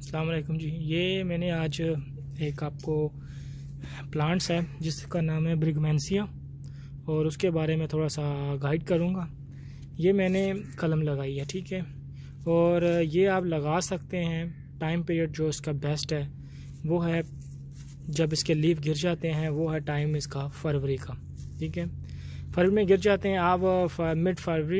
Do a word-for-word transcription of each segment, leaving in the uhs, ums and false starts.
अस्सलाम वालेकुम जी। ये मैंने आज एक आपको प्लांट्स है जिसका नाम है ब्रिगमेंसिया और उसके बारे में थोड़ा सा गाइड करूँगा। ये मैंने कलम लगाई है, ठीक है, और ये आप लगा सकते हैं। टाइम पीरियड जो इसका बेस्ट है वो है जब इसके लीफ गिर जाते हैं, वो है टाइम इसका फरवरी का, ठीक है। फरवरी में गिर जाते हैं आप मिड फरवरी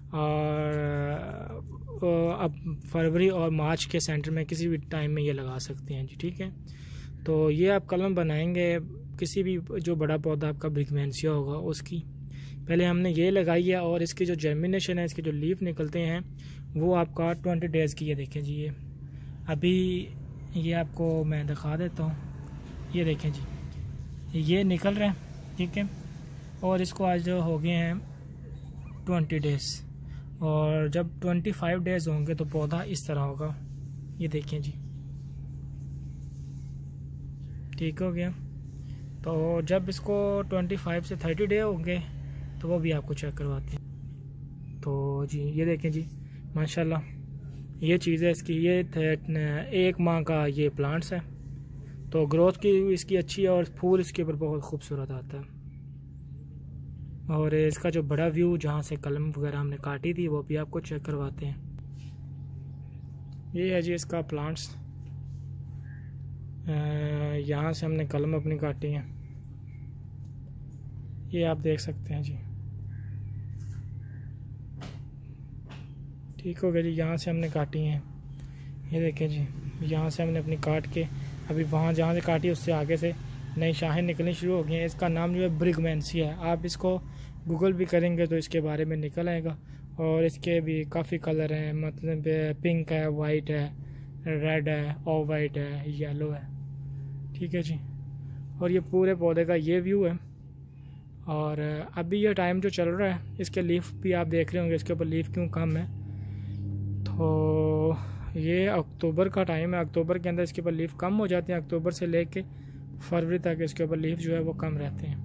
और अब फरवरी और मार्च के सेंटर में किसी भी टाइम में ये लगा सकते हैं जी, ठीक है। तो ये आप कलम बनाएंगे किसी भी जो बड़ा पौधा आपका ब्रिगमेंसिया होगा उसकी। पहले हमने ये लगाई है और इसकी जो जर्मिनेशन है, इसके जो लीफ निकलते हैं वो आपका ट्वेंटी डेज़ की है। देखें जी, ये अभी ये आपको मैं दिखा देता हूँ। ये देखें जी, ये निकल रहे हैं, ठीक है, और इसको आज हो गए हैं ट्वेंटी डेज़, और जब पच्चीस डेज़ होंगे तो पौधा इस तरह होगा। ये देखें जी, ठीक हो गया। तो जब इसको पच्चीस से तीस डे होंगे तो वो भी आपको चेक करवाते हैं। तो जी ये देखें जी, माशाल्लाह ये चीज़ है इसकी। ये एक माह का ये प्लांट्स है, तो ग्रोथ की इसकी अच्छी है और फूल इसके ऊपर बहुत खूबसूरत आता है। और इसका जो बड़ा व्यू जहाँ से कलम वगैरह हमने काटी थी वो भी आपको चेक करवाते हैं। ये है जी इसका प्लांट्स, यहाँ से हमने कलम अपनी काटी है, ये आप देख सकते हैं जी, ठीक हो गया जी। यहाँ से हमने काटी हैं, ये देखें जी, यहाँ से हमने अपनी काट के अभी वहाँ जहाँ से काटी उससे आगे से नई शाखें निकलनी शुरू हो गई हैं। इसका नाम जो है ब्रिगमेंसिया है। आप इसको गूगल भी करेंगे तो इसके बारे में निकल आएगा। और इसके भी काफ़ी कलर हैं, मतलब पिंक है, वाइट है, रेड है, ऑफ वाइट है, येलो है, ठीक है जी। और ये पूरे पौधे का ये व्यू है। और अभी ये टाइम जो चल रहा है, इसके लीफ भी आप देख रहे होंगे इसके ऊपर लीफ क्यों कम है। तो ये अक्टूबर का टाइम है, अक्टूबर के अंदर इसके ऊपर लीफ कम हो जाते हैं। अक्टूबर से लेके फरवरी तक इसके ऊपर लीफ जो है वो कम रहते हैं।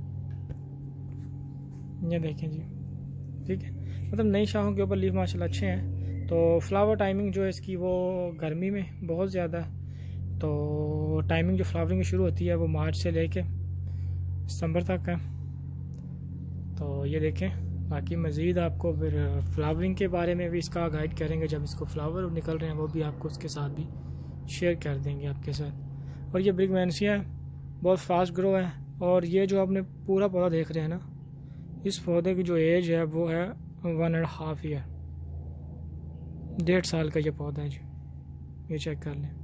ये देखें जी, ठीक है, मतलब नई शाखों के ऊपर लीफ माशाल्लाह अच्छे हैं। तो फ्लावर टाइमिंग जो है इसकी वो गर्मी में बहुत ज़्यादा है। तो टाइमिंग जो फ्लावरिंग शुरू होती है वो मार्च से लेके सितंबर तक है। तो ये देखें, बाकी मज़ीद आपको फिर फ्लावरिंग के बारे में भी इसका गाइड करेंगे। जब इसको फ्लावर निकल रहे हैं वो भी आपको उसके साथ भी शेयर कर देंगे आपके साथ। और ये ब्रिगमेंसिया है, बहुत फास्ट ग्रो है। और ये जो आपने पूरा पौधा देख रहे हैं ना, इस पौधे की जो एज है वो है वन एंड हाफ ईयर, डेढ़ साल का ये पौधा है जी, ये चेक कर लें।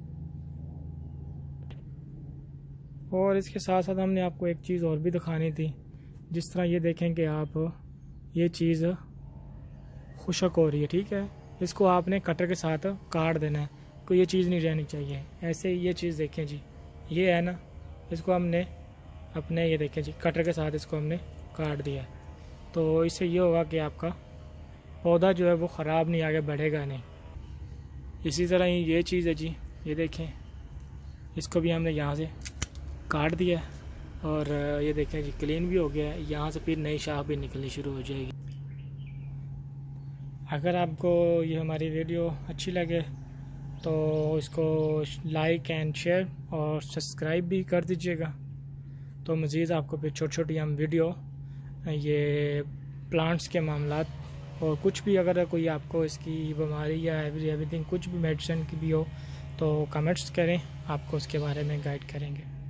और इसके साथ साथ हमने आपको एक चीज़ और भी दिखानी थी। जिस तरह ये देखें कि आप ये चीज़ खुशक हो रही है, ठीक है, इसको आपने कटर के साथ काट देना है, कोई ये चीज़ नहीं रहनी चाहिए। ऐसे ये चीज़ देखें जी, ये है ना, इसको हमने अपने ये देखें जी कटर के साथ इसको हमने काट दिया है। तो इससे ये होगा कि आपका पौधा जो है वो ख़राब नहीं, आगे बढ़ेगा नहीं। इसी तरह ही ये चीज़ है जी, ये देखें, इसको भी हमने यहाँ से काट दिया है और ये देखें जी क्लीन भी हो गया है। यहाँ से फिर नई शाख भी निकलनी शुरू हो जाएगी। अगर आपको ये हमारी वीडियो अच्छी लगे तो इसको लाइक एंड शेयर और सब्सक्राइब भी कर दीजिएगा। तो मज़ीद आपको फिर छोटी छोटी हम वीडियो ये प्लांट्स के मामलात और कुछ भी, अगर कोई आपको इसकी बीमारी या एवरीथिंग कुछ भी मेडिसिन की भी हो तो कमेंट्स करें, आपको उसके बारे में गाइड करेंगे।